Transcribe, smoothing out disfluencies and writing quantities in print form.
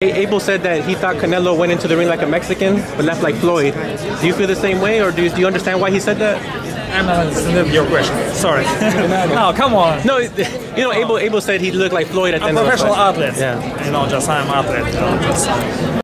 Abel said that he thought Canelo went into the ring like a Mexican, but left like Floyd. Do you feel the same way, or do you understand why he said that? I'm not understanding your question. Sorry. No, come on. No, you know, Abel said he looked like Floyd at the end of the fight. I'm a professional athlete. Yeah. You know, just I'm an athlete. You know, just.